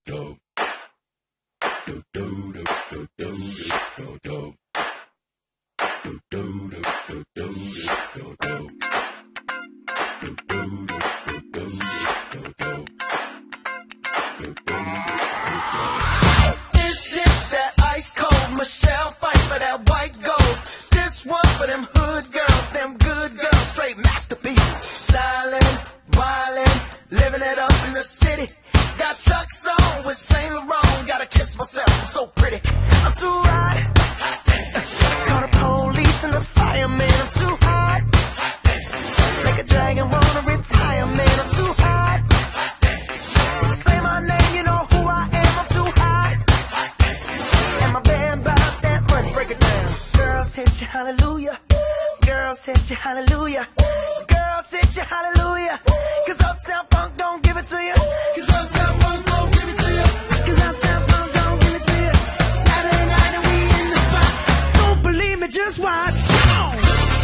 This is that ice cold Michelle Pfeiffer, that white gold. This one for them hood girls, them good girls, straight masterpieces. Stylin, wilin, living it up in the city. Got Chuck's on with Saint Laurent. Gotta kiss myself, I'm so pretty. I'm too hot. Call the police and the fireman. I'm too hot. Make a dragon wanna retire, man. I'm too hot. Say my name, you know who I am. I'm too hot. And my band bout that money. Break it down. Girls hit you, hallelujah. Girls hit you, hallelujah. Girls hit you, hallelujah. Cause Uptown Funk don't give it to you. Cause Uptown Funk don't give it to you. Cause Uptown Funk don't give it to you. Saturday night and we in the spot. Don't believe me, just watch. Come on.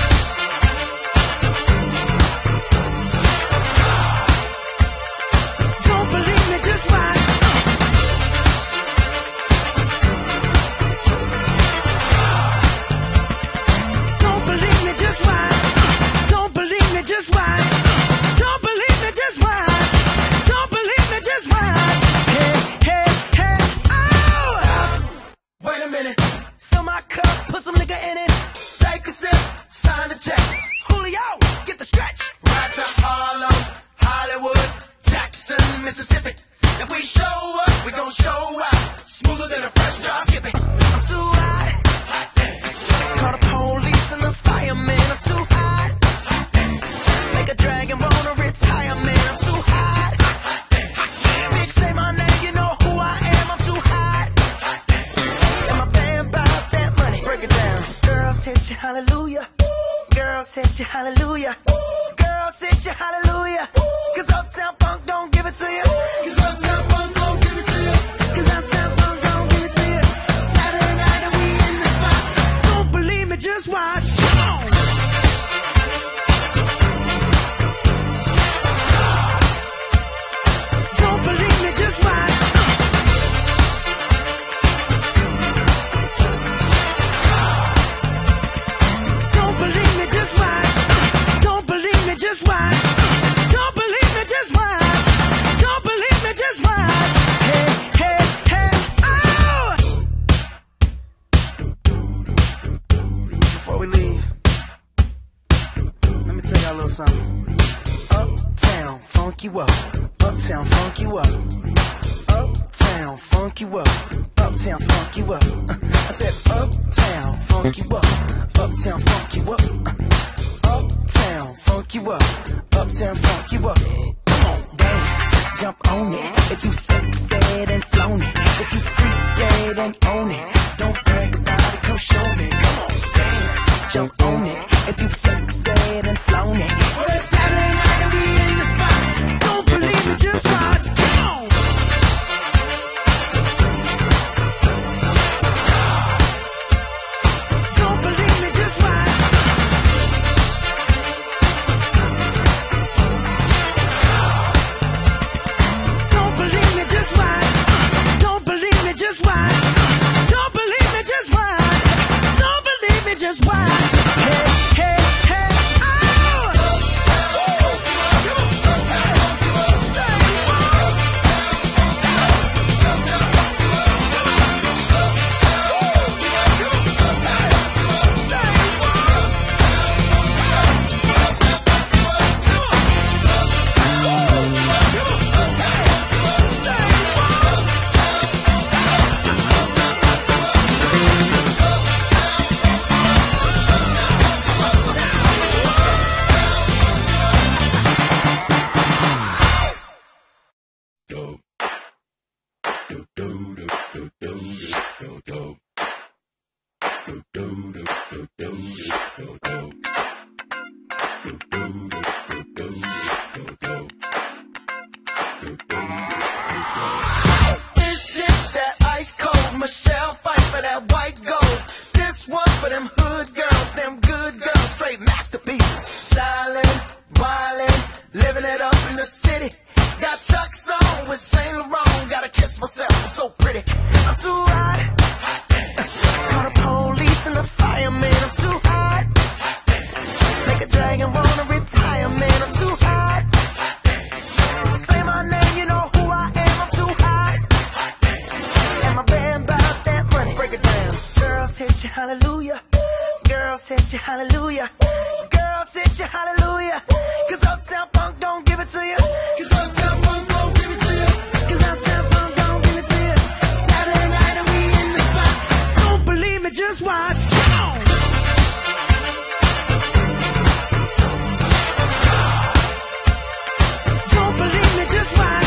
Don't believe me, just watch. Don't believe me, just watch. Don't believe me, just watch. Don't believe me, just watch. Don't believe me, just watch. Hey, hey, hey, oh! Stop. Wait a minute. Fill my cup, put some nigga in it. Take a sip, sign the check. Julio, get the stretch. Right to Harlem, Hollywood, Jackson, Mississippi. If we show up, we gon' show out. Smoother than a fresh drop skipping. I'm too hot. Call the police and the fireman. I'm too hot. Make a dragon wanna retire, man. I'm too hot. Bitch, say my name, you know who I am. I'm too hot. And my band bout that money. Break it down. Girls hit you, hallelujah. Girls hit you, hallelujah. Girls hit you, hallelujah. Cause Uptown Funk don't give it to you. Cause Uptown Funk don't give it to you. Cause Uptown Funk don't give it to you. Saturday night and we in the spot. Don't believe me, just watch. Come on. Don't believe me, just watch. Don't believe me, just watch. Don't believe me, just watch. Don't believe me, just watch. Don't believe me, just watch. Hey, hey, hey, oh! Before we leave, let me tell y'all a little something. Uptown, funk you up. Uptown, funk you up. Uptown, funk you up. Uptown, funk you up. I said uptown, funk you up. Uptown, funk you up. Uptown, funk you up. Uptown, funk you up. Come on, dance, jump on it. If you sexed and flown it, if you freak dead and own it, don't brag about it, come show me. Come on, dance, jump on it. If you sexed and flown it, well, it's Saturday night and we in the spot. Don't believe me, just watch. Come on. Don't believe me, just watch. Don't believe me, just watch. Don't believe me, just watch. Don't believe me, just watch. Don't believe me, just watch. Hey, hey, hey, oh! This is that ice cold Michelle Pfeiffer, that white gold. This one for them hood girls, them good girls, straight masterpieces. Stylin, wilin, living it up in the city. Got Chuck's on with Saint Laurent. Gotta kiss kiss myself, I'm so pretty. I'm too hot. Call the police and the fireman, I'm too hot. Make a dragon wanna retire, man, I'm too hot. Say my name, you know who I am, I'm too hot. And my band bout that money, break it down. Girls hit you, hallelujah. Girls hit you, hallelujah. Girls hit you, hallelujah. Cause Uptown Funk don't give it to you. Cause Uptown Funk don't give it to you. Cause Uptown Funk don't give it to you. Saturday night and we in the spot. Don't believe me, just watch. Don't believe me, just watch.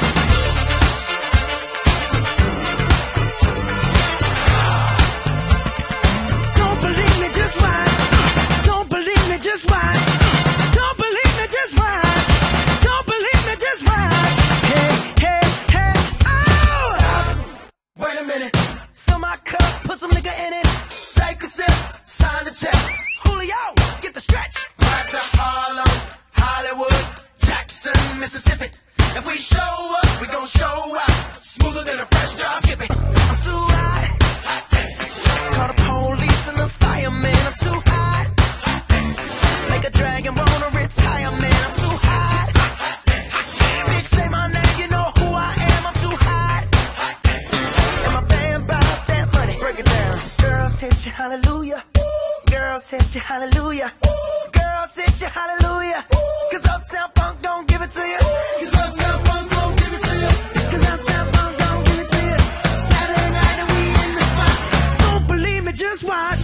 Don't believe me, just watch. Don't believe me, just watch. Don't believe me, just watch. Don't believe me, just watch. Hey, hey, hey, oh! Stop. Wait a minute. Fill my cup, put some nigga in it. Take a sip, sign the check. Julio, get the stretch. Right to Harlem, Hollywood, Jackson, Mississippi. If we show up, we gon' show out. Smoother than a fresh drop. Skip it. I'm too hot. Call the police and the fireman. I'm too hot. Make a dragon wanna retire, man. I'm too hot. Bitch, say my name, you know who I am. I'm too hot. And my band bout that money. Break it down. Girls hit you, hallelujah. Girls hit you, hallelujah. Girls hit you, hallelujah. Cause Uptown Funk don't give it to you. Cause Uptown Funk don't give it to you. Cause Uptown Funk don't give it to you. Saturday night and we in the spot. Don't believe me, just watch.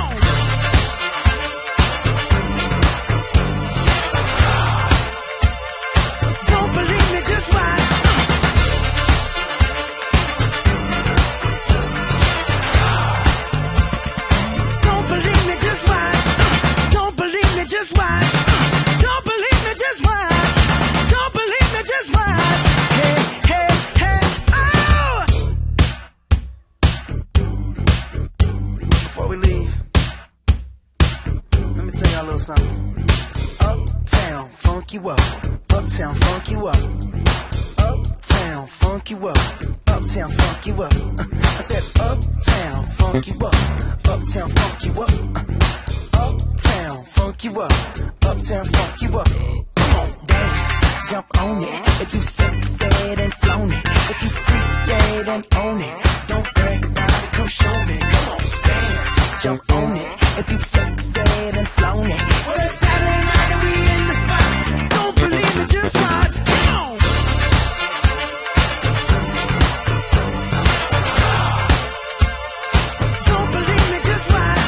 Don't believe me, just watch. Don't believe me, just watch. Don't believe me, just watch. Don't believe me, just watch. Don't believe me, just watch. Hey, hey, hey, oh! Before we leave, let me tell y'all a little something. Uptown, funk you up. Uptown, funk you up. Uptown, funk you up. Uptown, funk you up. I said uptown, funk you up. Uptown, funk you up. Uptown, funk you up. Uptown, funk you up. Come on, dance, jump on it. If you sexed and flown it. If you freaked dead and own it. Don't brag about it, come show me. Come on, dance, jump on it. If you sexed and flown it. Well, it's Saturday night and we in the spot. Don't believe me, just watch. Come on. Don't believe me, just watch.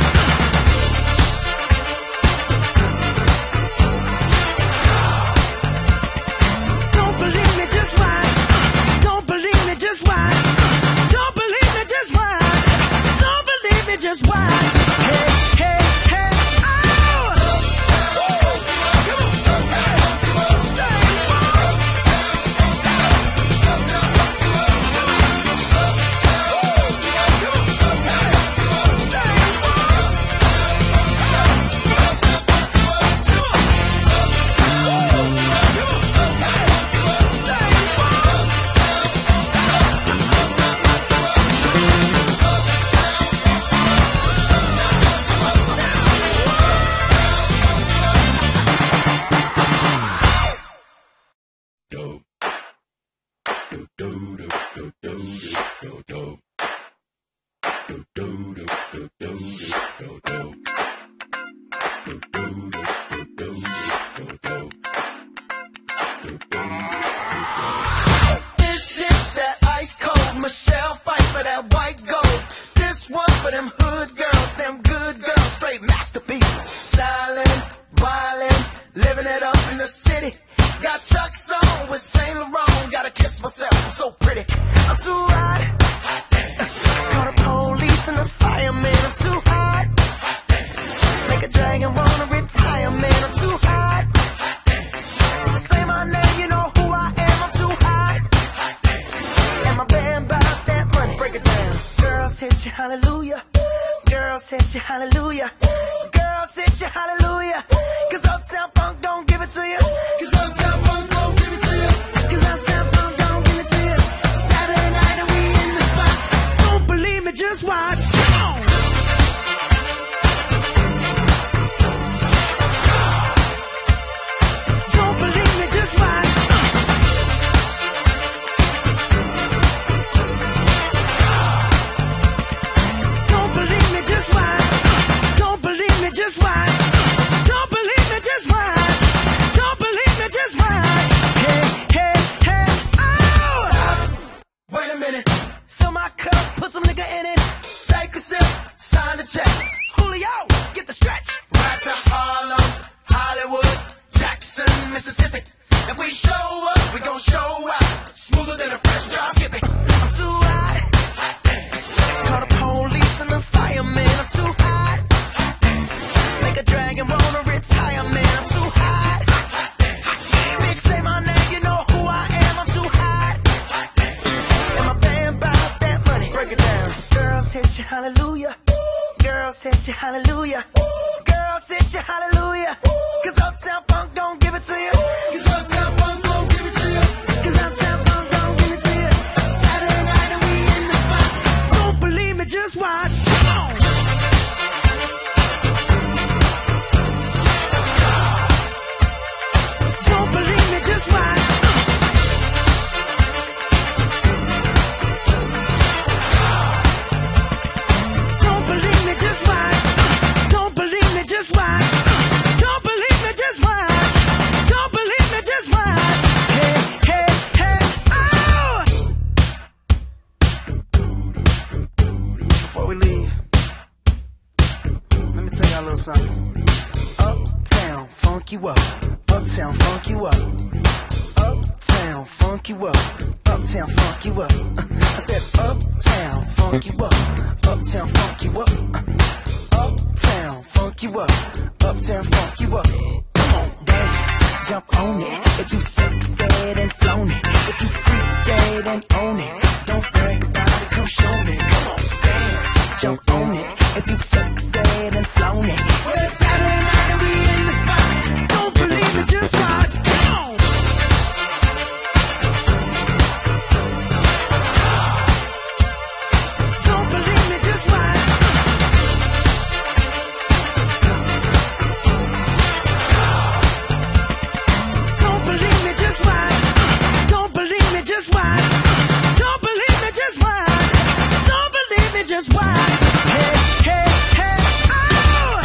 Don't believe me, just watch. Don't believe me, just watch. Don't believe me, just watch. Don't believe me, just watch. Hey, hey, hey, oh! Come on. This shit that ice cold Michelle Pfeiffer, that white gold. This one for them hood girls, them good girls, straight masterpieces. Stylin, wilin, living it up in the city. Got Chuck's on with Saint Laurent. Gotta kiss myself, I'm so pretty. I'm too hot. Call the police and the fireman. I'm too hot. Make a dragon wanna retire, man. I'm too hot. Say my name, you know who I am. I'm too hot. And my band bout that money. Break it down. Girls hit you, hallelujah. Girls hit you, hallelujah. Girls hit you, hallelujah. Cause Uptown Funk don't give it to you. Cause Uptown Funk don't give it to you. Cause Uptown Funk don't give it to you. Saturday night. hit you hallelujah. Girls hit you hallelujah. Girls hit you hallelujah. Cause Uptown Funk don't give it to you. Cause Uptown Funk don't give it to you. Cause Uptown Funk don't give it to you. Saturday night and we in the spot. Don't believe me, just watch. Come on. Don't believe me, just watch. Don't believe me, just watch. Don't believe me, just watch. Don't believe me, just watch. Don't believe me, just watch. Hey, hey, hey, oh! Before we leave, let me tell y'all a little something. Uptown, funk you up. Uptown, funk you up. Uptown, funk you up. Uptown, funk you up. I said uptown, funk you up. Uptown, funk you up. Uptown, funk you up. Uptown, funk you up. Come on, dance, jump on it. If you sexed and flown it, if you freak dead and own it, don't brag about it, come show me. Come on, dance, jump on it. If you sexed and flown it, well, it's Saturday night and we in the spot. Don't believe it, just watch. Come on. Don't believe me, just watch. Don't believe me, just watch. Don't believe me, just watch. Don't believe me, just watch. Don't believe me, just watch. Hey, hey, hey, oh!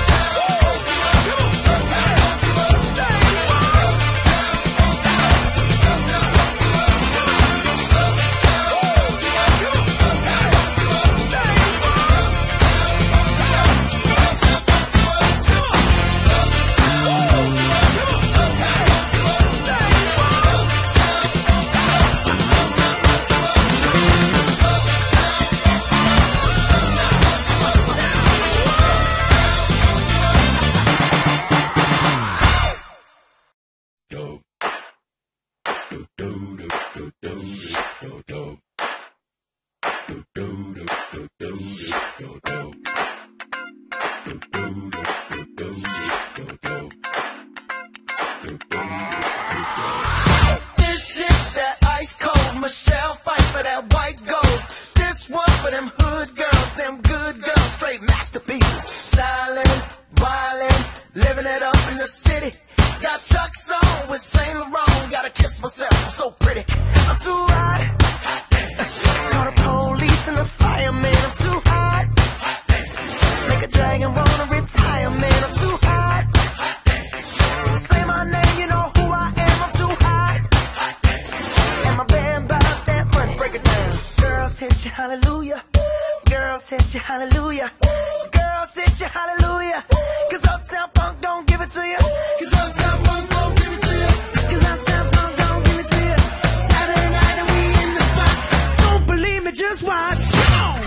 This is that ice cold Michelle Pfeiffer, that white gold. This one for them hood girls, them good girls, straight masterpieces. Stylin, wilin, living it up in the city. Got Chuck's on with Saint Laurent. Gotta kiss myself, I'm so pretty. I'm too hot. Call the police and the fireman. I'm too hot. Make a dragon wanna retire, man. I'm too hot. Say my name, you know who I am. I'm too hot. And my band about that money. Break it down. Girls hit you hallelujah. Girls hit you hallelujah. Girls hit you hallelujah. Cause Uptown Funk don't give it to you. Cause Uptown Funk don't give it to you. Cause Uptown Funk don't give it to you. Saturday night and we in the spot. Don't believe me, just watch. Come on.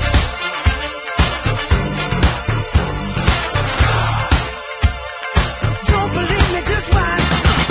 Don't believe me, just watch.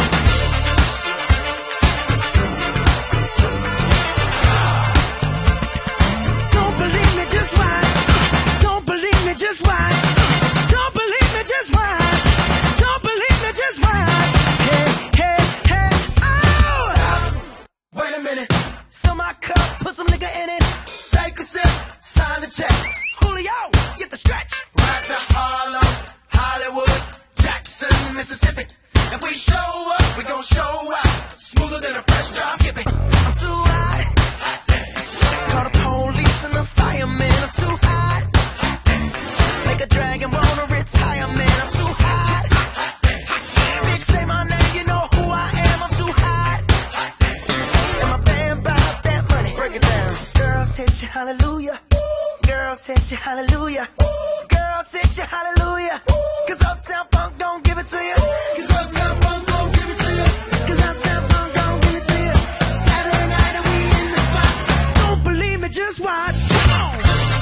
Don't believe me, just watch. Don't believe me, just watch. Don't believe me, just watch. Don't believe me, just watch. Hey, hey, hey, oh! Stop. Wait a minute. Fill my cup, put some nigga in it. Take a sip, sign the check. Julio, get the stretch. Right to Harlem, Hollywood, Jackson, Mississippi. If we show up, we gon' show out. Smoother than a fresh drop. Skip it. I'm too hot. Call the police and the fireman. I'm too hot. Make a dragon wanna retire, man. I'm too hot. Bitch, say my name, you know who I am. I'm too hot. And my band about that money. Break it down. Girls hit you hallelujah. Girls hit you hallelujah. Girls hit you hallelujah. Cause Uptown Funk don't give it to you. Cause Uptown Funk don't give it to you. Cause Uptown Funk don't give it to you. Saturday night and we in the spot. Don't believe me, just watch. Come on.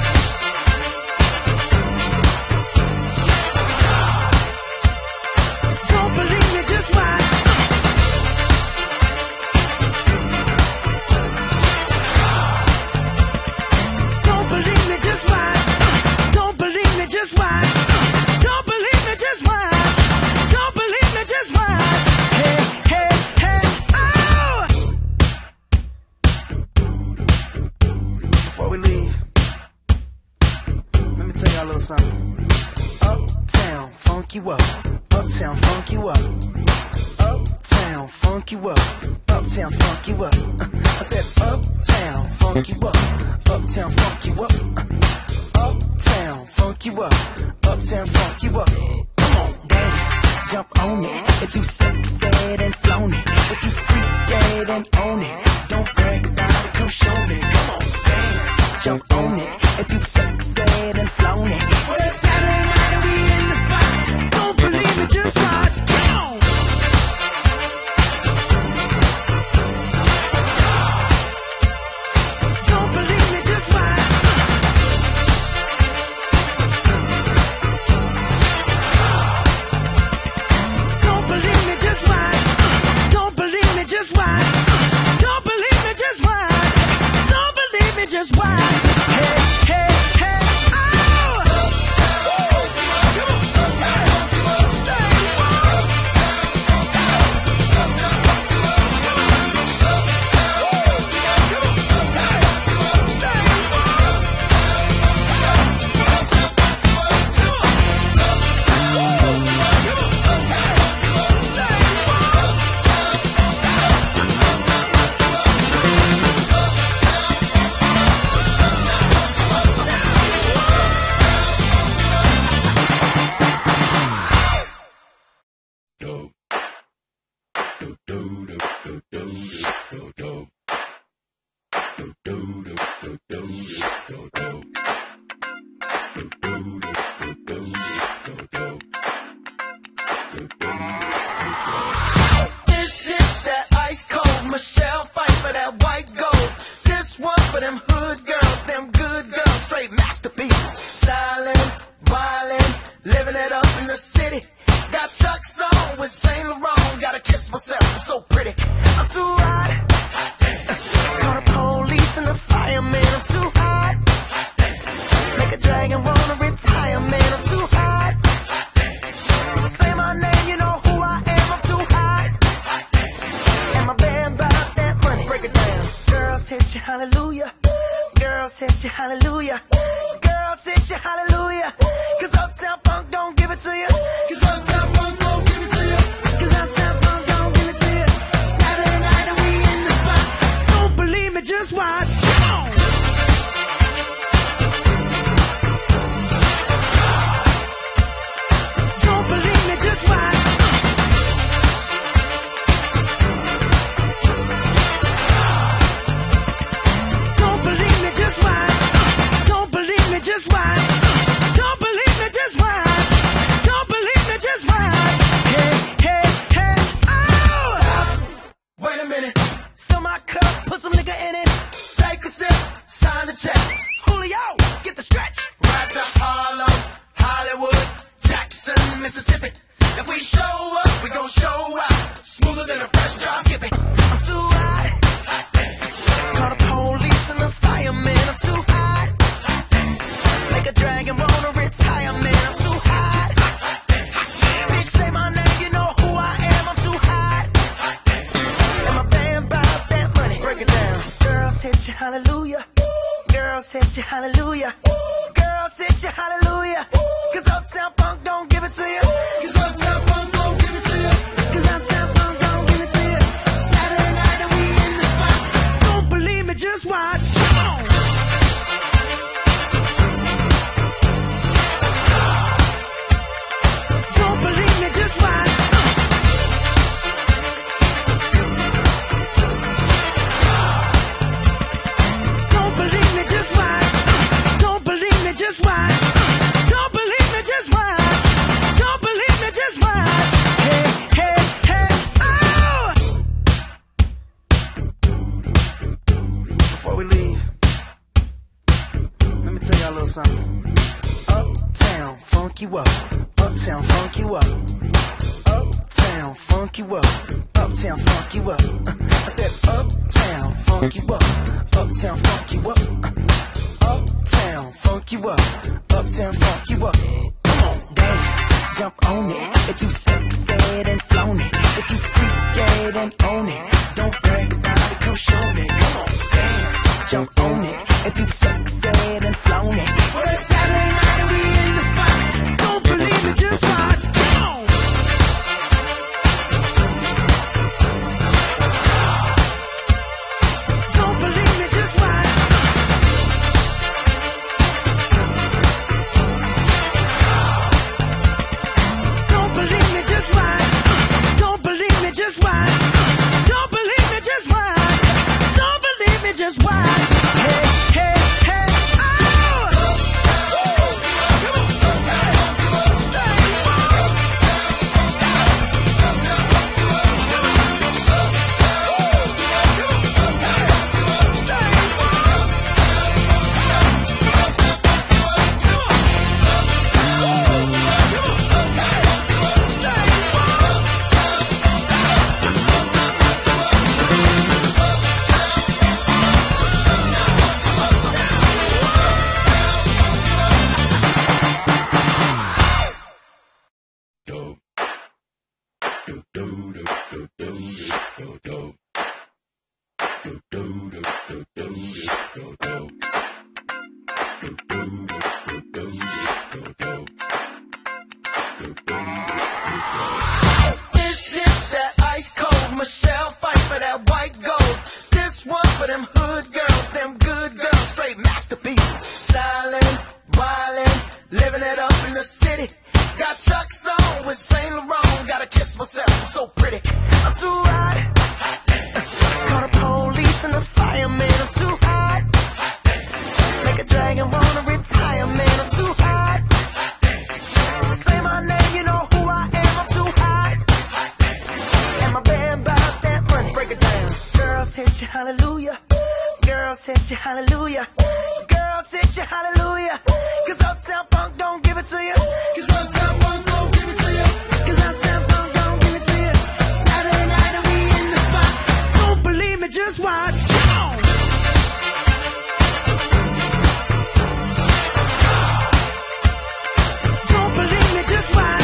Don't believe me, just watch. Don't believe me, just Before we leave, let me tell y'all a little something. Uptown, funk you up. Uptown, funk you up. Uptown, funk you up. Uptown, funk you up. I said uptown, funk you up. Uptown, funk you up. Uptown, funk you up. Uptown, funk you up. Come on, dance, jump on it. If you succeed and flown it, if you freak dead and own it, don't brag about it, come show me. Come on, dance, jump on it. If you succeed and flown it, well, it's Saturday night and we in the spot. Don't believe me, just watch. Come on. Don't believe me, just watch. Don't believe me, just watch. Don't believe me, just watch. Don't believe me, just watch. Don't believe me, just watch. Hey, hey, hey, oh! This is that ice cold Michelle Pfeiffer, that white gold. This one for them hood girls, them good girls, straight masterpieces. Stylin, wilin, living it up in the city. Got Chuck's on with Saint Laurent. Gotta kiss myself, I'm so pretty. I'm too hot. Call the police and the fireman. I'm too hot. Make a dragon wanna retire, man. I'm too hot. Say my name, you know who I am. I'm too hot. And my band bout that money. Break it down. Girls hit you, hallelujah. Girls hit you, hallelujah. Girls hit you, hallelujah. Cause Uptown Funk don't give it to you. Cause Uptown Funk don't give it to you. Cause Uptown Funk don't give it to you. Saturday night and we in the spot. Don't believe me, just watch. Come on. Don't believe me, just watch. Don't believe me, just watch. Don't believe me, just watch. Don't believe me, just watch. Don't believe me, just watch. Hey, hey, hey, oh! Stop. Wait a minute. Fill my cup, put some nigga in it. Take a sip, sign the check. Julio, get the stretch. Right to Harlem, Hollywood, Jackson, Mississippi. If we show up, we gon' show out. Smoother than a fresh drop. Skip it. I'm too hot. Call the police and the fireman. I'm too hot. Make a dragon wanna retire, man. I'm too hot. Bitch, say my name, you know who I am. I'm too hot. And my band bout that money. Break it down. Girls hit you, hallelujah. Girls hit you, hallelujah. Girls hit you, hallelujah. Cause Uptown Funk don't give it to you. Cause Uptown Funk don't give it to you. Cause Uptown Funk don't give it to you. Saturday night and we in the spot. Don't believe me, just watch. Come on. Don't believe me, just watch. Don't believe me, just watch. Don't believe me, just watch. Don't believe me, just watch. Don't believe me, just watch. Hey, hey, hey, oh! Before we leave, let me tell y'all a little something. Uptown, funk you up. Uptown, funk you up. Uptown, funk you up. Uptown, funk you up. I said uptown, funk you up. Uptown, funk you up. Uptown, funk you up. Uptown, funk you up. Come on, dance, jump on it. If you succeed and flown it, if you freak dead and own it, don't brag about it, come show me. Come on, dance, jump on it. if you've sexed and flown it. Well, it's Saturday night and we in the spot. Don't believe me, just watch. Come on. Don't believe me, just watch. Don't believe me, just watch. Don't believe me, just watch. Don't believe me, just watch. Don't believe me, just watch. Hey, hey, hey, oh! This is that ice cold Michelle Pfeiffer, that white gold. This one for them hood girls, them good girls, straight masterpieces. Stylin, wilin, living it up in the city. Got Chuck's on with Saint Laurent. Gotta kiss myself, I'm so pretty. I'm too hot. Call the police and the fireman. I'm too hot. Make a dragon wanna retire, man. I'm too hot. Say my name, you know who I am. I'm too hot. And my band bout that money. Break it down. Girls hit you, hallelujah. Girls hit you, hallelujah. Girls hit you, hallelujah. Cause Uptown Funk don't give it to you. Cause Uptown Funk don't give it to you. Cause Uptown Funk don't give it to you. Saturday night and we in the spot. Don't believe me, just watch. Come on. Don't believe me, just watch.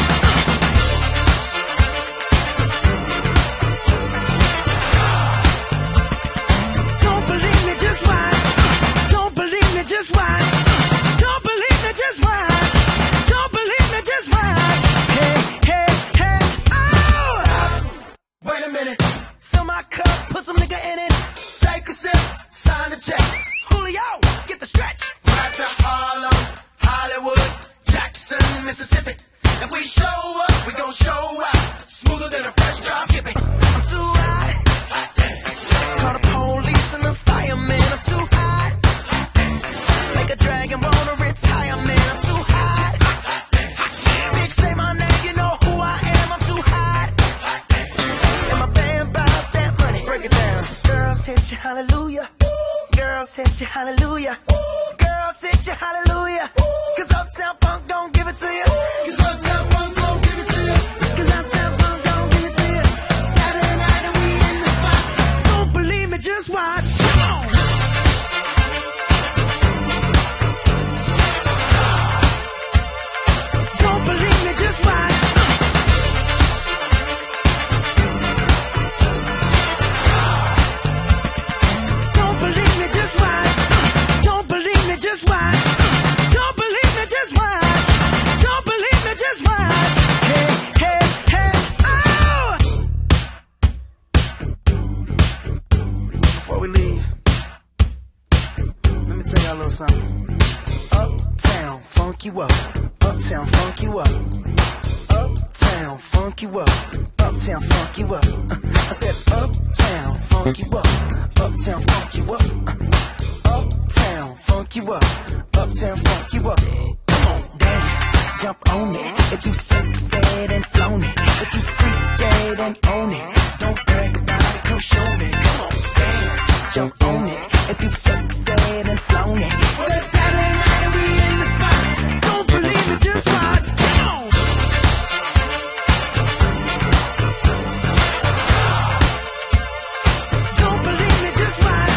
Don't believe me, just watch. Don't believe me, just watch. Don't believe me, just watch. Don't believe me, just watch. Hey, hey, hey, oh! Stop. Wait a minute. Fill my cup, put some nigga in it. Take a sip, sign the check. Julio, get the stretch. Right to Harlem, Hollywood, Jackson, Mississippi. If we show up, we gon' show out. Smoother than a fresh drop skipping. I'm too hot. Call the police and the fireman. I'm too hot. Make a dragon wanna retire, man. I'm too hot. Bitch, say my name, you know who I am. I'm too hot. And my band bout that money. Break it down. Girls hit you, hallelujah. Girls hit you, hallelujah. Girls hit you, hallelujah. Cause Uptown Funk don't give it to you. Cause Uptown Funk don't give it to you. Cause Uptown Funk don't give it to you. Saturday night and we in the spot. Don't believe me, just watch. Come on. Don't believe me, just watch. Don't believe me, just watch. Don't believe me, just watch. Don't believe me, just watch. Don't believe me, just watch. Hey, hey, hey, oh! Before we leave, let me tell y'all a little something. Uptown, funk you up. Uptown, funk you up. Uptown, funk you up. Uptown, funk you up. I said uptown, funk you up. Uptown, funk you up. Uptown, funk you up. Uptown, funk you up. Come on, dance, jump on it. If you sexed and flown it. If you freaked dead and own it. Don't brag about it, come show me. Come on, dance, jump on it. If you sexed and flown it. Well, it's Saturday night and we in the spot. Don't believe me, just watch. Come on. Don't believe me, just watch.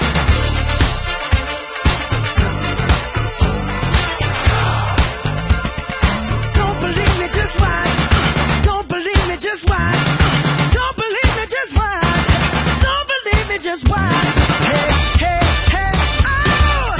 Don't believe me, just watch. Don't believe me, just watch. Don't believe me, just watch. Don't believe me, just watch. Hey, hey, hey, oh!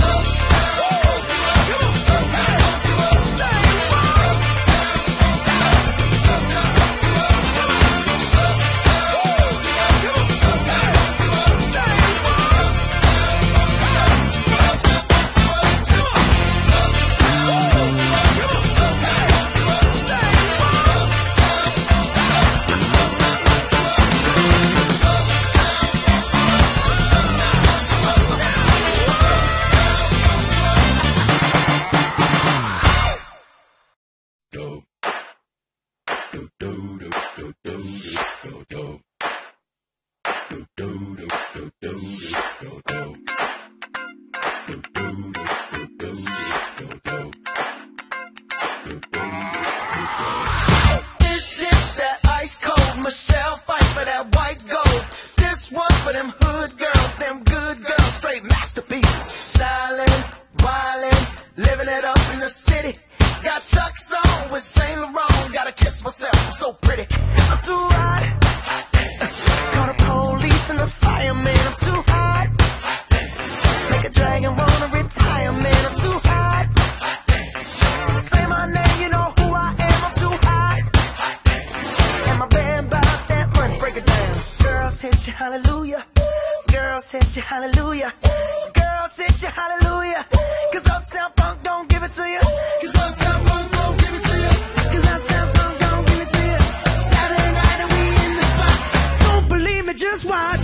This is that ice cold Michelle Pfeiffer, that white gold. This one for them hood girls, them good girls, straight masterpieces. Stylin, wilin, living it up in the city. Got Chuck's on with Saint Laurent. Gotta kiss myself, I'm so pretty. I'm too hot. Call the police and the fireman. I'm too hot. Make a dragon wanna retire, man. I'm too hot. Say my name, you know who I am. I'm too hot. And my band about that money. Break it down. Girls hit you, hallelujah. Girls hit you, hallelujah. Girls hit you, hallelujah. Cause Uptown Funk don't give it to you. Cause Uptown Funk don't give it to you. Cause Uptown Funk don't give it to you. Saturday night and we in the spot. Don't believe me, just watch.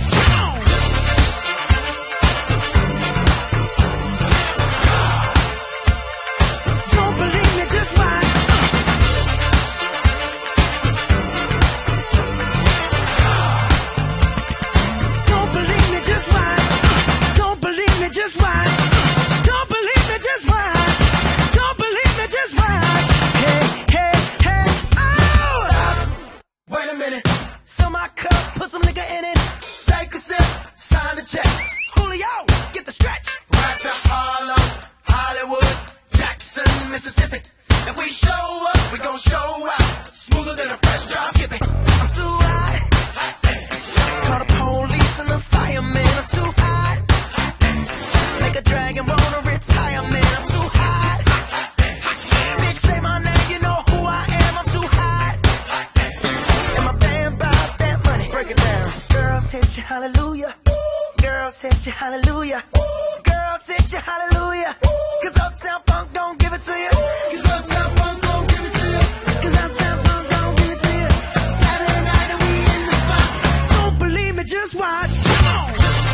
Don't believe me, just watch. Don't believe me, just watch. Don't believe me, just watch. Don't believe me, just watch. Don't believe me, just watch. Hey, hey, hey, oh! Stop. Wait a minute. Fill my cup, put some nigga in it. Take a sip, sign the check. Julio, get the stretch. Right to Harlem, Hollywood, Jackson, Mississippi. If we show up, we gon' show out. Smoother than a fresh drop skipping. I'm too hot. Call the police and the fireman. I'm too hot. Make a dragon wanna retire, man. I'm too hot. Bitch, say my name, you know who I am. I'm too hot. And my band about that money. Break it down. Girls hit you, hallelujah. Girls hit you, hallelujah. Girls hit you, hallelujah. Cause Uptown Funk don't give it to you. Cause Uptown Funk don't give it to you. Cause Uptown Funk don't give it to you. Saturday night and we in the spot. Don't believe me, just watch. Come on.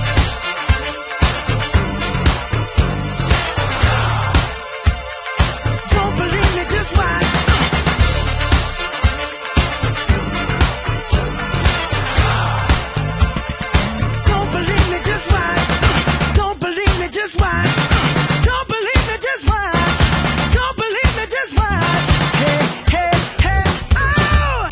Don't believe me, just watch. Don't believe me, just watch. Don't believe me, just watch. Don't believe me, just watch. Don't believe me, just watch. Hey, hey, hey, oh!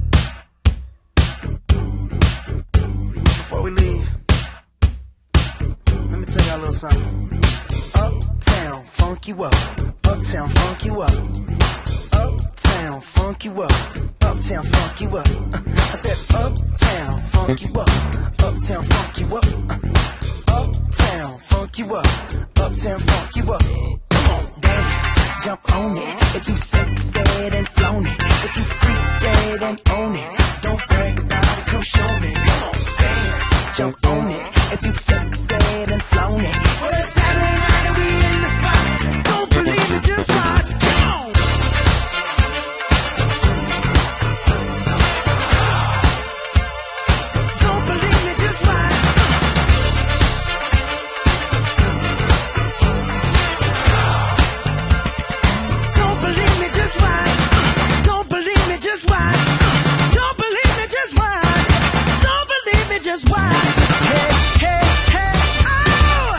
Before we leave, let me tell y'all a little something. Uptown, funk you up. Uptown, funk you up. Uptown, funk you up. Uptown, funk you up. I said uptown, funk you up. Uptown, funk you up. Uptown, funk you up. Uptown, funk you up. Come on, dance, jump on it. If you sexed and flown it, if you freak dead and own it, don't brag about it, come show me. Come on, dance, jump on it. If you sexed and flown it, well, it's Saturday night and we in the spot. Don't believe it, just watch. Come on. Don't believe me, just watch. Don't believe me, just watch. Don't believe me, just watch. Don't believe me, just watch. Don't believe me, just watch. Hey, hey, hey, oh!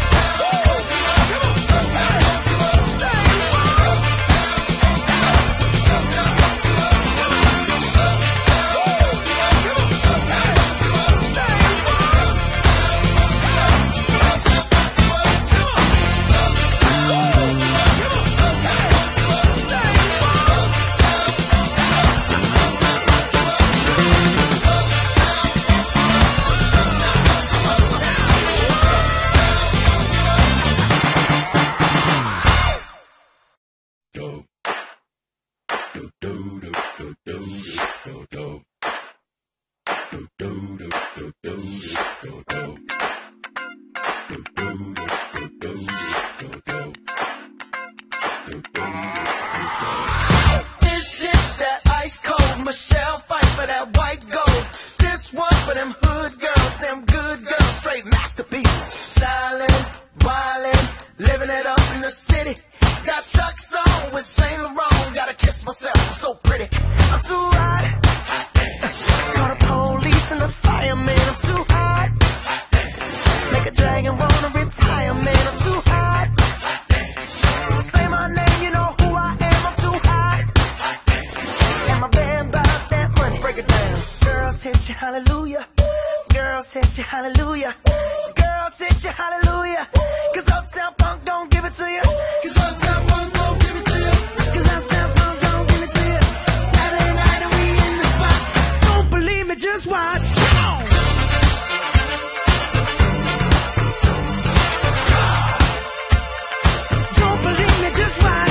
This is that ice cold Michelle Pfeiffer, that white gold. This one for them hood girls, them good girls, straight masterpieces. Stylin, wilin, living it up in the city. Got Chuck's on with Saint Laurent. Gotta kiss myself, I'm so pretty. I'm too hot. Call the police and the fireman. I'm too hot. Make a dragon wanna retire, man. I'm too hot. hit you hallelujah. Girls hit you hallelujah. Cause Uptown Funk don't give it to you. Cause Uptown Funk don't give it to you. Cause Uptown Funk don't give it to you. Saturday night and we in the spot. Don't believe me, just watch. Don't believe me, just watch.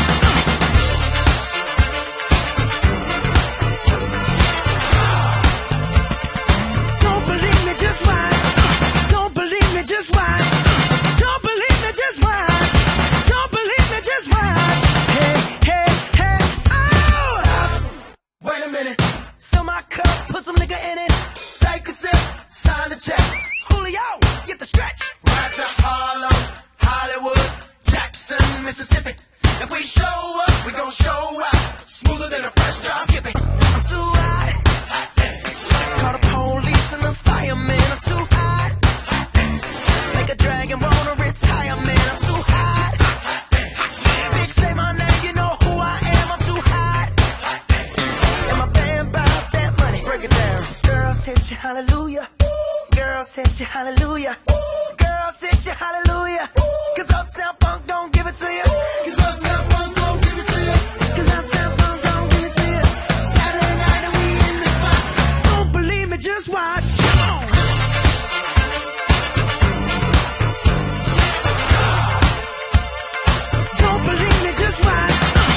Don't believe me, just watch. Don't believe me, just watch. Don't believe me, just watch. Don't believe me, just watch. Hey, hey, hey, oh! Stop. Wait a minute. Fill my cup, put some nigga in it. Take a sip, sign the check. Julio, get the stretch. Right to Harlem, Hollywood, Jackson, Mississippi. If we show up, we gon' show out. Smoother than a fresh drop. Skip it. I'm too hot. Call the police and the fireman. I'm too hot. Make a dragon wanna retire, man. I'm too hot. Bitch, say my name, you know who I am. I'm too hot. And my band bout that money. Break it down. Girls hit you hallelujah. Girls hit you hallelujah. Girls hit you hallelujah. Cause Uptown Funk don't give it to you. Cause Uptown Funk don't give it to you. Cause Uptown Funk don't give it to you. Saturday night and we in the spot. Don't believe me, just watch. Don't believe me, just watch.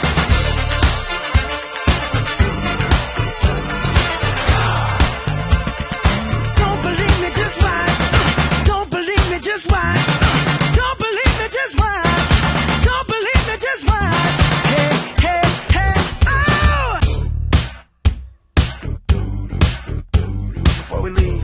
Don't believe me, just watch. Don't believe me, just watch. Don't believe me, just watch. Don't believe me, just watch. Hey, hey, hey, oh! Before we leave,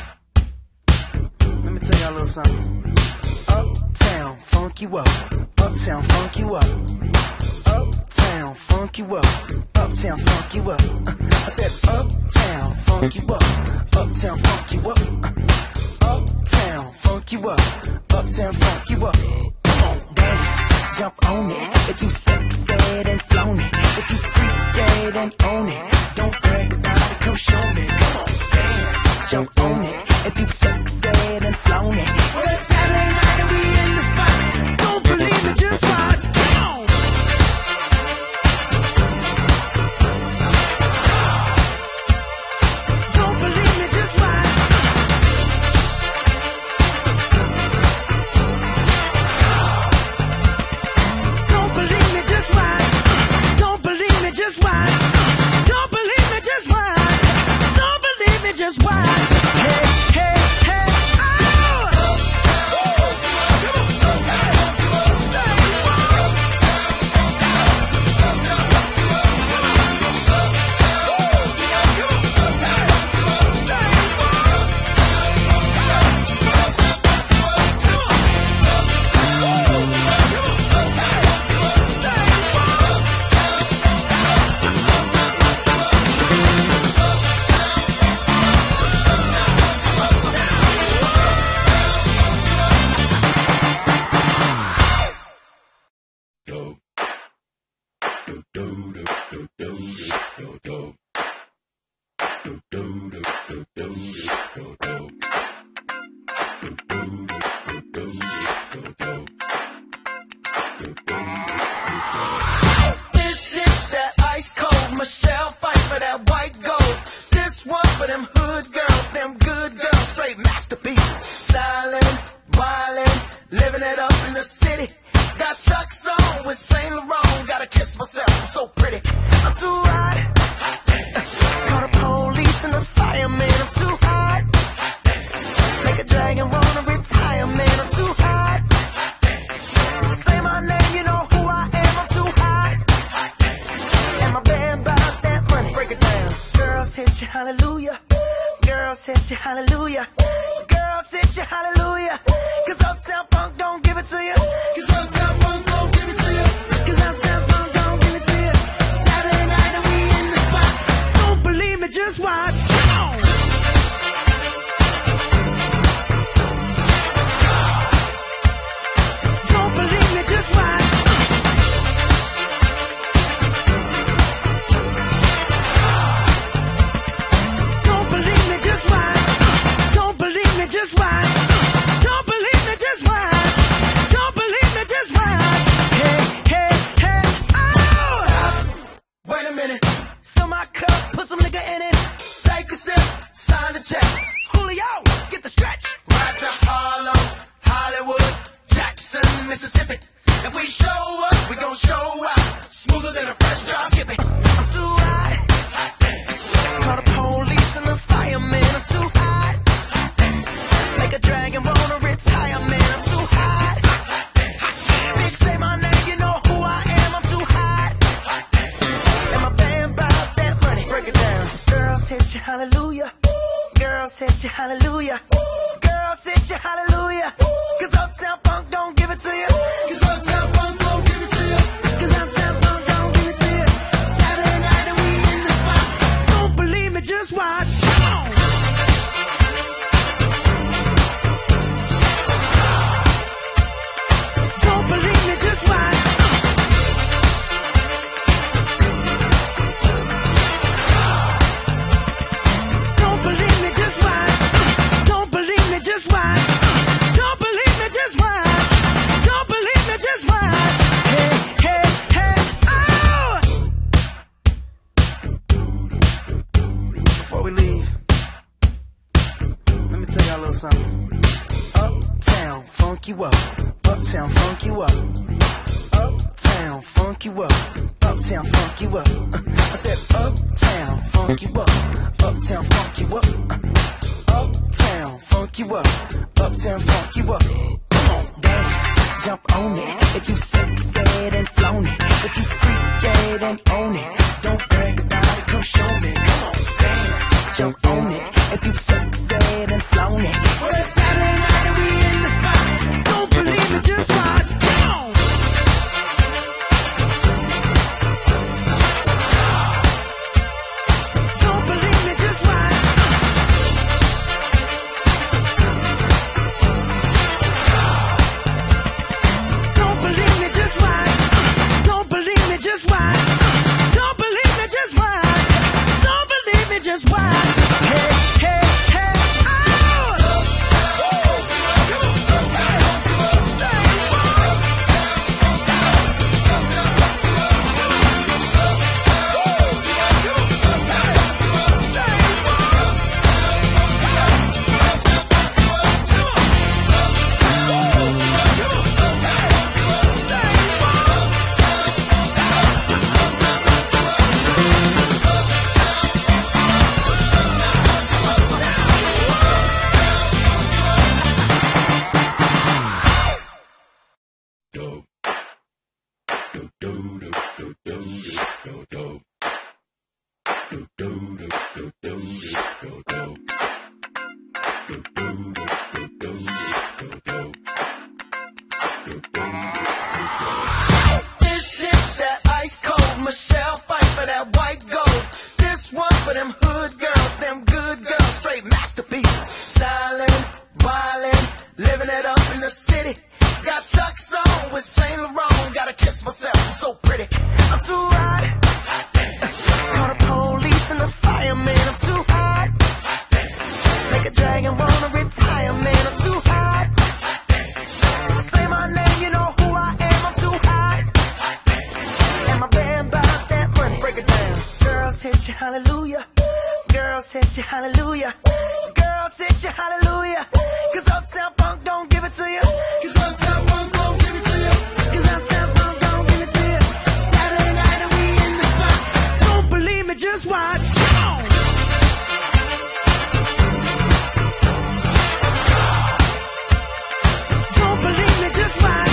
let me tell y'all a little something. Uptown, funk you up. Uptown, funk you up. Uptown, funk you up. Uptown, funk you up. I said uptown, funk you up. Uptown, funk you up. Uptown, funk you up. Uptown, funk you up. Come on, dance, jump on it. If you sexed and flown it. If you freak dead and own it. Don't brag about it, come show me. Come on, dance, jump on it. If you sexed and flown it. Well, it's Saturday night and we in the spot. Don't believe me, just watch. Come on. Don't believe me, just watch. Don't believe me, just watch. Don't believe me, just watch. Don't believe me, just watch. Don't believe me, just watch. Hey, hey, hey, oh! This is that ice cold Michelle Pfeiffer, that white gold. This one for them hood girls, them good girls, straight masterpieces. Stylin, wilin, living it up in the city. Got Chuck's on with Saint Laurent. Gotta kiss myself, I'm so pretty. I'm too hot. Call the police and the fireman. I'm too hot. Make a dragon wanna retire, man. I'm too hot. Say my name, you know who I am. I'm too hot. And my band bout that money. Break it down. Girls hit you hallelujah. Girls hit you hallelujah. Girls hit you hallelujah. Cause Uptown Funk don't give it to you. Cause Uptown Funk don't give it to you. Cause Uptown Funk don't give it to you. Saturday night and we in the spot. Don't believe me, just watch. Don't believe me, just watch. Don't believe me, just watch. Don't believe me, just Mississippi. If we show up, we gon' show out. Smoother than a fresh drop skipping. I'm too hot. Call the police and the fireman. I'm too hot. Make a dragon wanna retire, man. I'm too hot. Bitch, say my name, you know who I am. I'm too hot. And my band bout that money. Break it down. Girls hit you, hallelujah. Girls hit you, hallelujah. Girls hit you, hallelujah. Cause Uptown Funk don't give it to you. Cause Uptown Funk don't give it to you. Cause Uptown Funk don't give it to you. Saturday night and we in the spot. Don't believe me, just watch. Come on. Don't believe me, just watch. Don't believe me, just watch. Don't believe me, just watch. Don't believe me, just watch. Don't believe me, just watch. Hey, hey, hey, oh! Before we leave, let me tell y'all a little something. Uptown, funk you up. Uptown, funk you up. Uptown, funk you up. Uptown, funk you up. I said uptown, funk you up. Uptown, funk you up. Uptown, funk you up. Uptown, funk you up. Come on, dance, jump on it. If you sexed and flown it. If you freaked and own it. Don't brag about it, come show me. Come on, dance, jump on it. If you sexed and flown it. Well, it's Saturday night and we in the spot. Don't believe me, just watch. Come on. Don't believe me, just watch. Don't believe me, just watch. Don't believe me, just watch. Don't believe me, just watch. Don't believe me, just watch. Hey, hey, hey, oh! This is that ice cold Michelle Pfeiffer, that white gold. This one for them hood girls, them good girls, straight masterpieces. Stylin, wilin, living it up in the city. Got Chuck's on with Saint Laurent. Gotta kiss myself, I'm so pretty. I'm too hot. Call the police and the fireman. I'm too hot. Make a dragon wanna retire, man. I'm too hot. Say my name, you know who I am. I'm too hot. And my band bout that money. Break it down. Girls hit you, hallelujah. Girls hit you, hallelujah. Girls hit you, hallelujah. Cause Uptown Funk don't give it to you. Cause Uptown Funk don't give it to you. Cause Uptown Funk don't give it to you. Saturday night and we in the spot. Don't believe me, just watch. Come on. Don't believe me, just watch.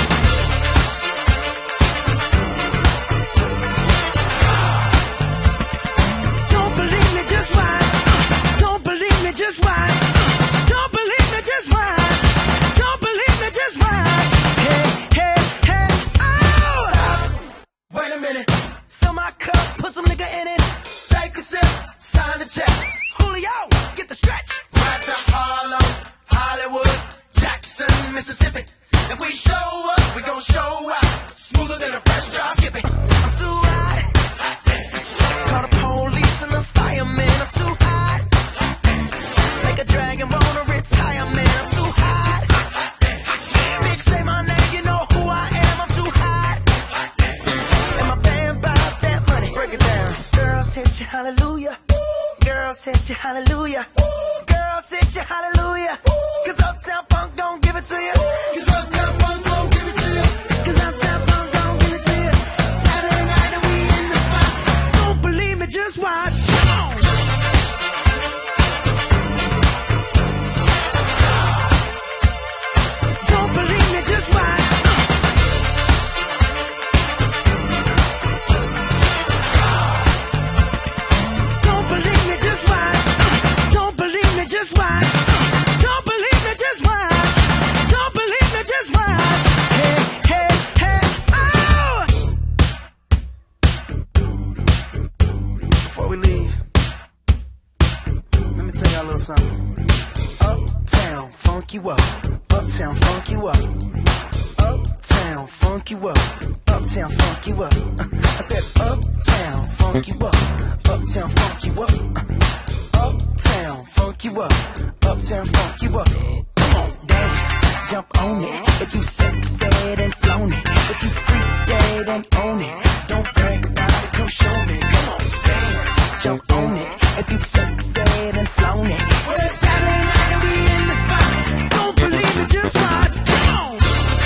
Don't believe me, just watch. Don't believe me, just watch. Don't believe me, just watch. Don't believe me, just watch. Hey, hey, hey, oh! Stop. Wait a minute. Fill my cup, put some nigga in it. Take a sip, sign the check. Julio, get the stretch. Right to Harlem, Hollywood, Jackson, Mississippi. If we show up, we gon' show out. Smoother than a fresh drop skipping. I'm too hot. Call the police and the fireman. I'm too hot. Make a dragon wanna retire, man. I'm too hot. Bitch, say my name, you know who I am. I'm too hot. And my band bout that money. Break it down. Girls hit you, hallelujah. Girls hit you, hallelujah. Girls hit you, hallelujah. Cause Uptown Funk don't give it to you. Cause Uptown Funk don't give it to you. you up. Uptown funk you up. Uptown funk you up. Uptown funk you up. I said uptown funk you up. Uptown funk you up. Uptown funk you up. Uptown funk you up. Come on, dance, jump on it. If you sexed and flown it, if you freak dead and own it, don't brag about it, come show me. Come on, dance, jump on it. If you sexed and flown it, well, it's Saturday night and we in the spot. Don't believe it, just watch. Come on.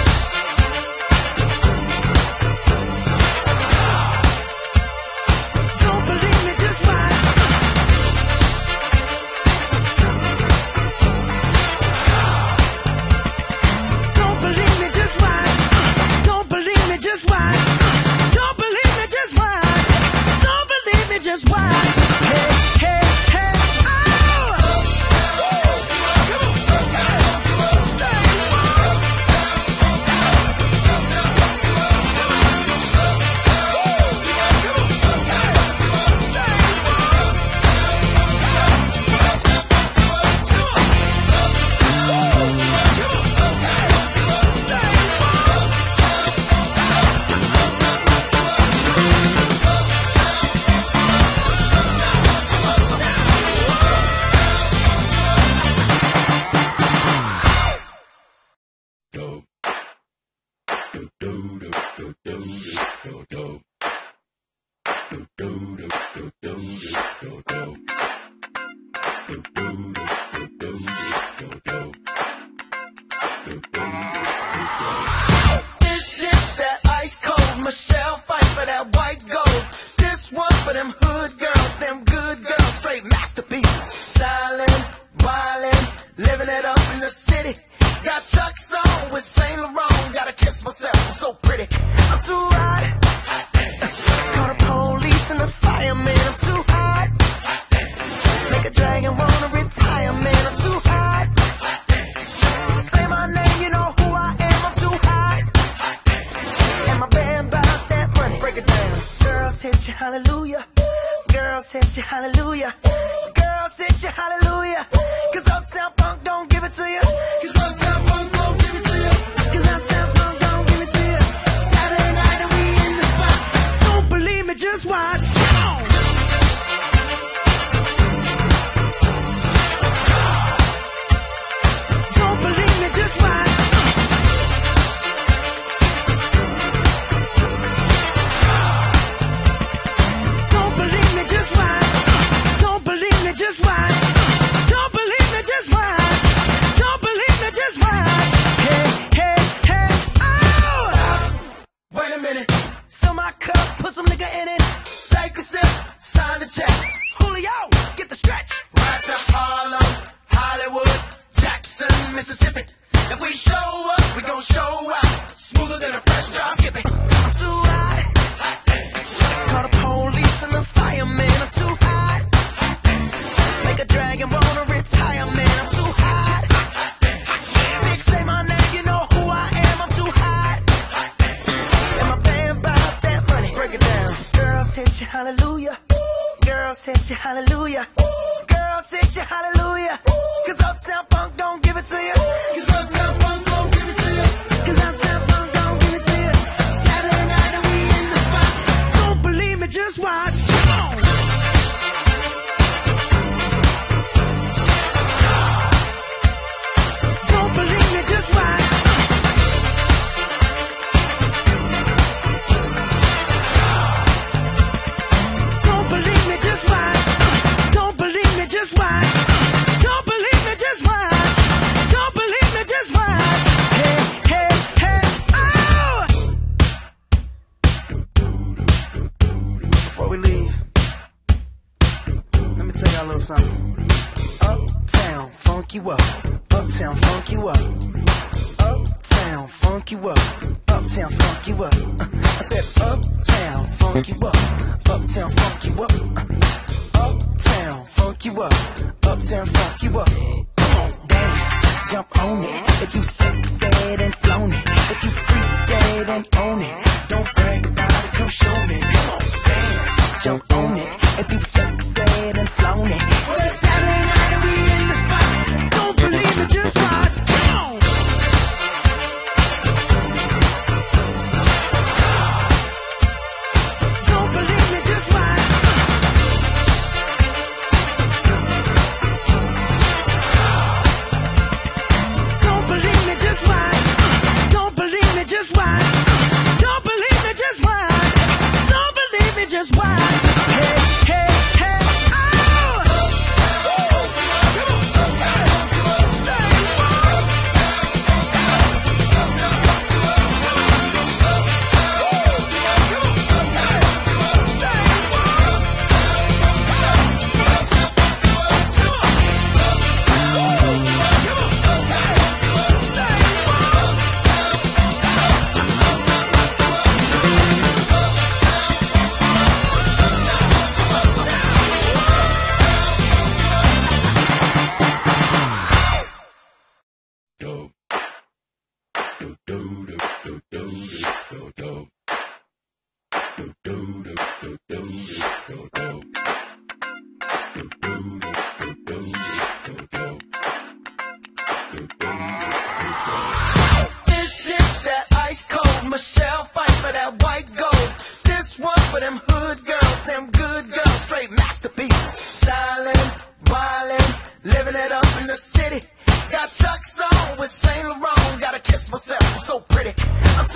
Don't believe me, just watch. Don't believe me, just watch. Don't believe me, just watch. Don't believe me, just watch. Don't believe me, just watch. Hey, hey, hey, oh! This is that ice cold Michelle Pfeiffer, that white gold. This one for them hood girls, them good girls, straight masterpieces. Stylin, wilin, living it up in the city. Got Chuck's on with Saint Laurent. Gotta kiss myself, I'm so pretty. I'm too hot. Call the police and the fireman. I'm too hot. Make a dragon wanna retire, man. I'm too hot. Say my name, you know who I am. I'm too hot. And my band bout that money. Break it down. Girls hit you, hallelujah. Girls hit you, hallelujah. Girls hit you, hallelujah. Cause Uptown Funk don't give it to you. Cause Uptown Funk don't give it to you. Cause Uptown Funk don't give it to you. Saturday night and we in the spot. Don't believe me, just watch. Don't believe me, just watch. Don't believe me, just watch. Don't believe me, just watch. Don't believe me, just watch. Don't believe me, just watch. Hey, hey, hey, oh! Stop. Wait a minute. Fill my cup, put some nigga in it. Take a sip, sign the check. Julio, get the stretch. Right to Harlem, Hollywood, Jackson, Mississippi. If we show up, we gon' show out. Smoother than a fresh drop skipping. I'm too hot. Call the police and the fireman. I'm too hot. Make a dragon wanna retire, man. I'm too hot. Bitch, say my name, you know who I am. I'm too hot. And my band bout that money. Break it down. Girls hit you, hallelujah. Girls hit you, hallelujah. Girls hit you, hallelujah. Cause Uptown Funk don't give it to you. Cause Uptown Funk don't give it to you. Cause Uptown Funk don't give it to you. Saturday night and we in the spot. Don't believe me, just watch. Don't believe me, just watch. Don't believe me, just watch. Don't believe me, just watch. Don't believe me, just watch. Don't believe me, just watch. Hey, hey, hey, oh! Before we leave, let me tell y'all a little something. Uptown funk you up. Uptown funk you up. Uptown funk you up. Uptown funk you up. I said uptown funk you up. Uptown funk you up. Uptown funk you up. Uptown funk you up. Come on, dance, jump on it. If you sexed and flown it, if you freak dead and own it, don't brag about it, come show me. Come on, dance, jump on it. If you sexed and flown it, well, it's Saturday night and we in the spot. Don't believe it, just watch.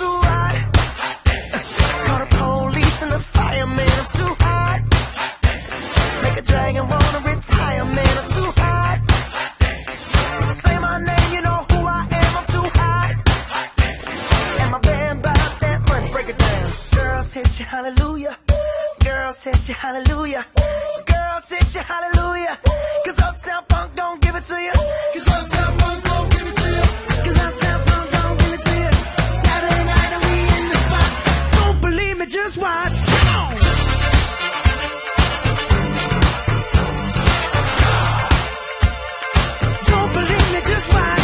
too hot. Call the police and the fireman. I'm too hot. Make a dragon wanna retire, man. I'm too hot. Say my name, you know who I am. I'm too hot. And my band bout that money. Break it down. Girls hit you, hallelujah. Girls hit you, hallelujah. Girls hit you, hallelujah. Cause Uptown Funk don't give it to you. Cause Uptown Funk don't give it to you. Cause Uptown Funk don't give it to you. Saturday night and we in the spot. Don't believe me, just watch. Come on. Don't believe me, just watch.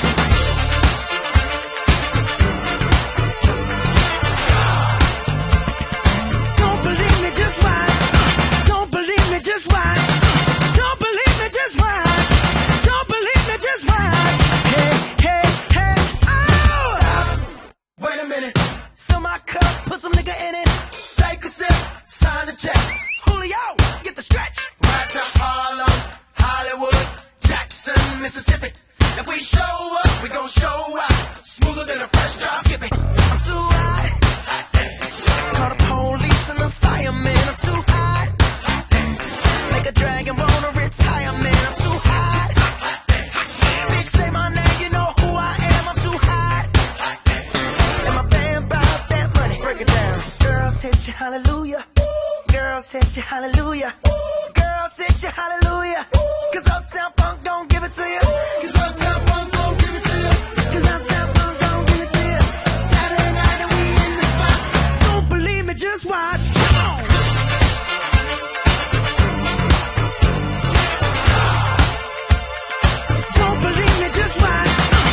Don't believe me, just watch. Don't believe me, just watch. Don't believe me, just watch. Don't believe me, just watch. Hey, hey, hey, oh! Stop. Wait a minute. Fill my cup, put some nigga in it. Take a sip, sign the check. Julio, get the stretch. Right to Harlem, Hollywood, Jackson, Mississippi. If we show up, we gon' show out. Smoother than a fresh drop. Skip it. I'm too hot. Call the police and the fireman. I'm too hot. Make a dragon wanna retire, man. I'm too hot. Bitch, say my name, you know who I am. I'm too hot. And my band bout that money. Break it down. Girls hit you, hallelujah. Girls hit you, hallelujah. Girls hit you, hallelujah. Cause Uptown Funk don't give it to you. Cause Uptown Funk don't give it to you. Cause Uptown Funk don't give it to you. Saturday night and we in the spot. Don't believe me, just watch. Come on. Don't believe me, just watch.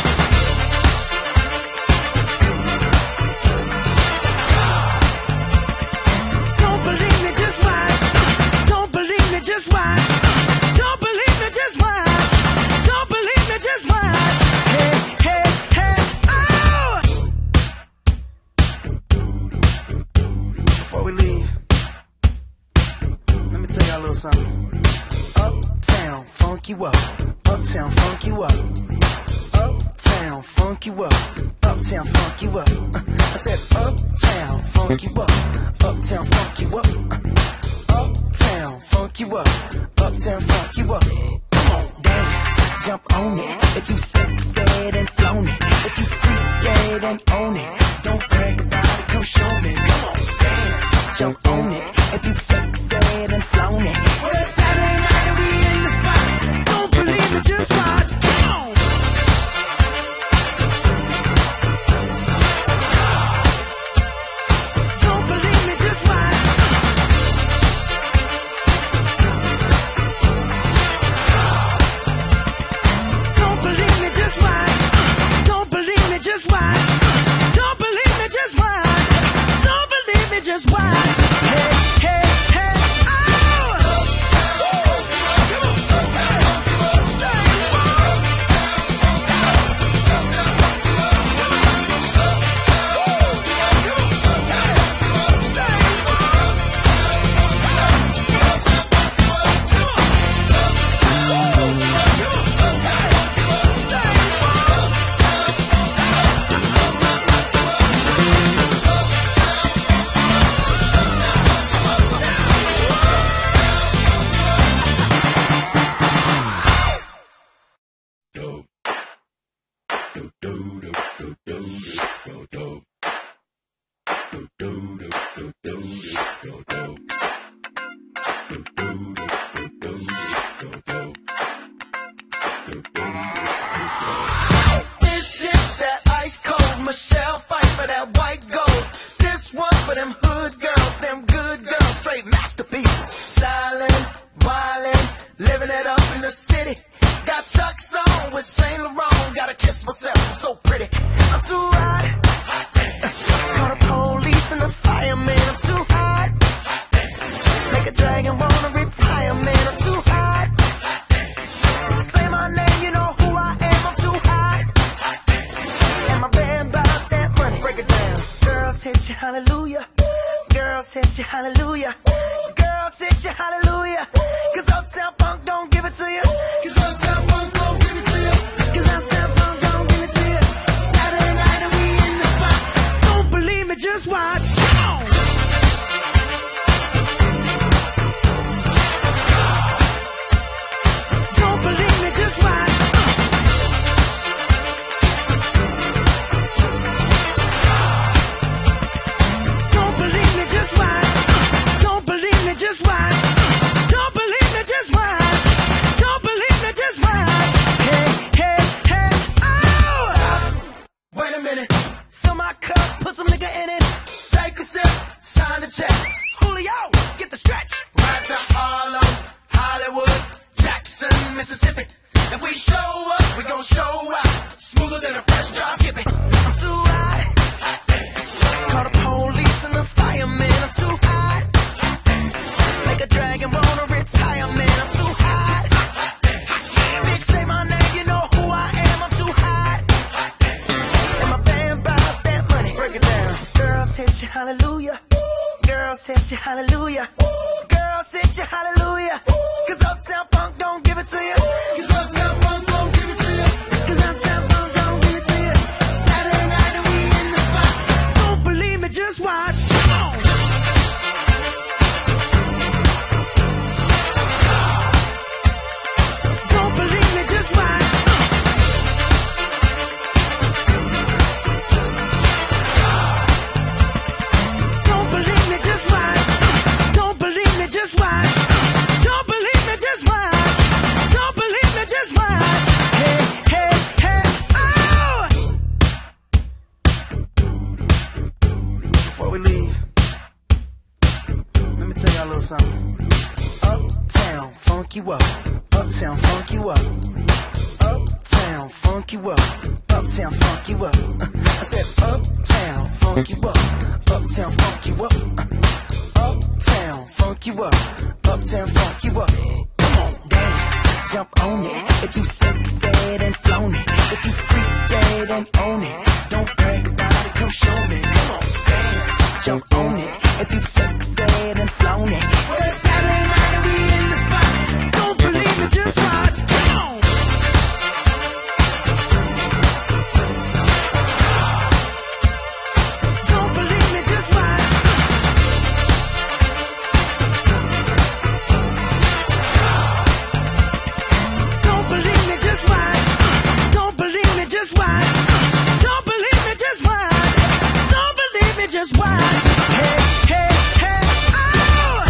Don't believe me, just watch. Don't believe me, just watch. Don't believe me, just watch. Don't believe me, just watch. Hey, hey, hey, oh! Before we leave, let me tell y'all a little something. Uptown, funk you up. Uptown, funk you up. Uptown, funk you up. Uptown, funk you up. I said uptown, funk you up. Uptown, funk you up. Uptown, funk you up. Uptown, funk you up. Come on, dance, jump on it. If you sexed and flown it. If you freaked and own it. Don't brag about it, come show me. Come on, dance, jump on it. If you sexed and flown it. Well, it's Saturday night and we in the spot. Don't believe me, just watch. Come on. Don't believe me, just watch. Don't believe me, just watch. Don't believe me, just watch. Don't believe me, just watch. Don't believe me, just watch. Hey, hey, hey, oh! This is that ice cold Michelle Pfeiffer, that white gold. This one for them hood girls, them good girls, straight masterpieces. Stylin, wilin, living it up in the city. Got Chuck's on with Saint Laurent. Gotta kiss myself, I'm so pretty. I'm too hot. Call the police and the fireman. I'm too hot. Make a dragon wanna retire, man. I'm too hot. Say my name, you know who I am. I'm too hot. And my band bout that money. Break it down. Girls hit you, hallelujah. Girls hit you, hallelujah. Girls hit you, hallelujah. Cause Uptown Funk don't give it to you. Cause Uptown Funk don't give it to you. Cause Uptown Funk don't give it to you. Saturday night and we in the spot. Don't sign the check. Julio, get the stretch. Right to Harlem, Hollywood, Jackson, Mississippi. If we show up, we gon' show out. Smoother than a fresh drop skipping. I'm too hot. Call the police and the fireman. I'm too hot. Make a dragon wanna retire, man. I'm too hot. Bitch, say my name, you know who I am. I'm too hot. And my band bought that money. Break it down. Girls hit you, hallelujah. Girls hit you, hallelujah. Girls hit you, hallelujah. Cause Uptown Funk don't give it to you. Cause Uptown Funk don't give it to you. Cause Uptown Funk don't give it to you. Saturday night and we in the spot. Don't believe me, just watch. Come on. Don't believe me, just watch. Don't believe me, just watch. Don't believe me, just watch. Don't believe me, just watch. Don't believe me, just watch. Hey, hey, hey, oh! Before we leave, let me tell y'all a little something. Uptown, funk you up. Uptown, funk you up. Uptown, funk you up. Uptown, funk you up. I said uptown, funk you up. Uptown, funk you up. Uptown, funk you up. Uptown, funk you up. Come on, dance, jump on it. If you said and flown it. If you freak dead and own it. Don't brag about it, come show me. Come on, dance, jump on it. If you said and flown it. Well, it's Saturday night and we in the spot. Don't believe me, just watch. Come on. Don't believe me, just watch. Don't believe me, just watch. Don't believe me, just watch. Don't believe me, just watch. Don't believe me, just watch. Hey, hey, hey, oh!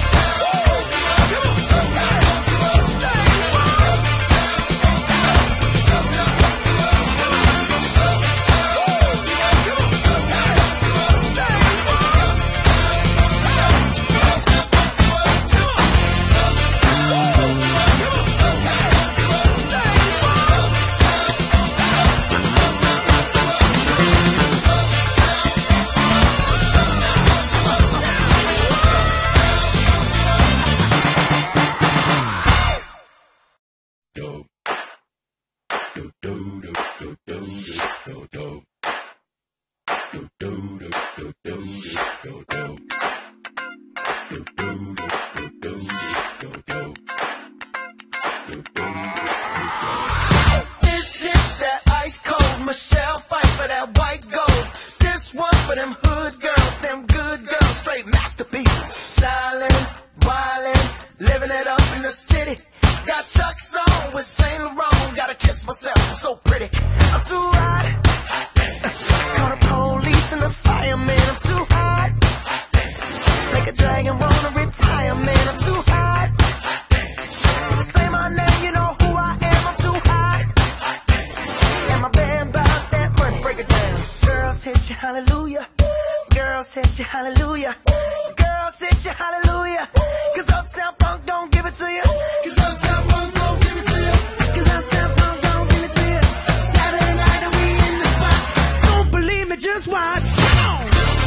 This hit that ice cold Michelle Pfeiffer, that white gold. This one for them hood girls, them good girls, straight masterpieces. Stylin, wilin, living it up in the city. Got Chuck's on with Saint Laurent. Gotta kiss myself, I'm so pretty. I'm too hot. Call the police and the fireman. I'm too hot. Make a dragon wanna retire, man. I'm too hot. Say my name, you know who I am. I'm too hot. And my band bought that money. Break it down. Girls hit you, hallelujah. Girls hit you, hallelujah. Girls hit you, hallelujah. Cause Uptown Funk don't give it to you. Cause Uptown Funk don't give it to you. Cause Uptown Funk don't give it to you. Saturday night and we in the spot. Don't believe me, just watch. Come on.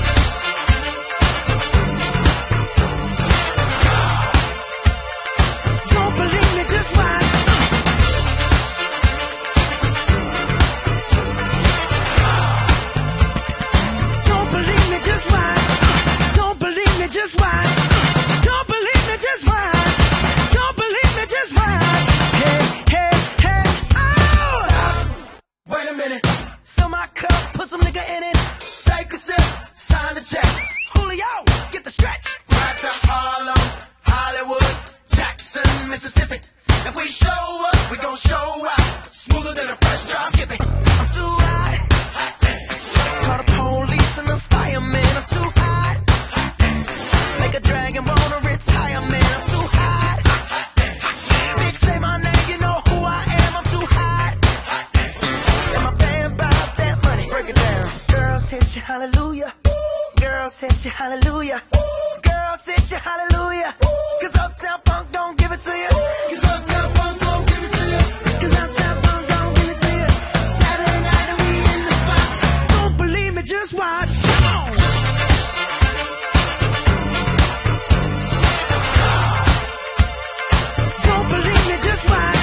Don't believe me, just watch. Don't believe me, just watch. Don't believe me, just watch. Don't believe me, just watch. Don't believe me, just watch. Hey, hey, hey, oh! Stop. Wait a minute. Fill my cup, put some nigga in it. Take a sip, sign the check. Julio, get the stretch. Right to Harlem, Hollywood, Jackson, Mississippi. If we show up, we gon' show out. Smoother than a fresh drop skipping. I'm too hot. Call the police and the fireman. I'm too hot. Make a dragon wanna retire, man. I'm too hot. Bitch, say my name, you know who I am. I'm too hot. And my band bought that money. Break it down. Girls hit you, hallelujah. Girl, set you hallelujah. Girl, set you hallelujah. Cause Uptown Funk don't give it to you. Cause Uptown Funk don't give it to you. Cause Uptown Funk don't give it to you. Saturday night and we in the spot. Don't believe me, just watch. Come on. Don't believe me, just watch.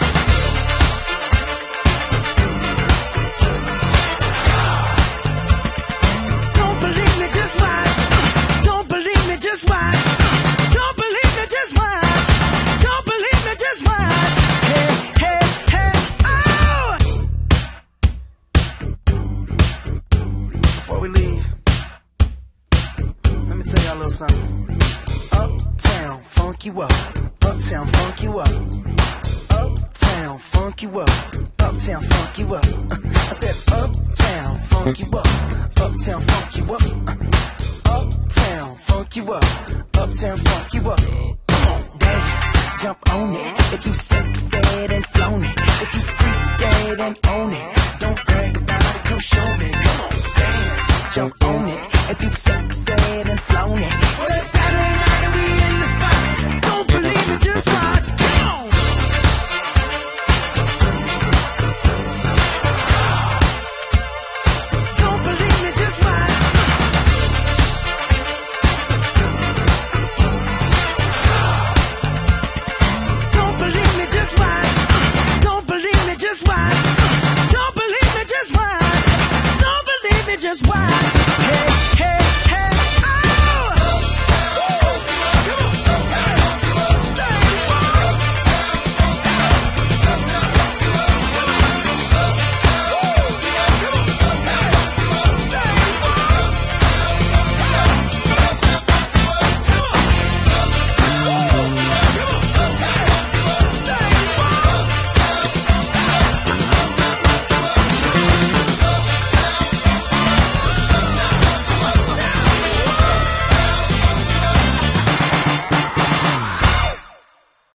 Don't believe me, just watch. Don't believe me, just watch. Don't believe me, just watch. Don't believe me, just watch. Hey, hey, hey, oh! Before we leave, let me tell y'all a little something. Uptown, funk you up. Uptown, funk you up. Uptown, funk you up. Uptown, funk you up. I said uptown, funk you up. Uptown, funk you up. Uptown, funk you up. Uptown, funk you up. Come on, dance, jump on it. If you sexed and flown it. If you freak dead and own it. Don't brag about it, come show me. Come on, dance, jump on it. If you sexed and flown it. Well, let's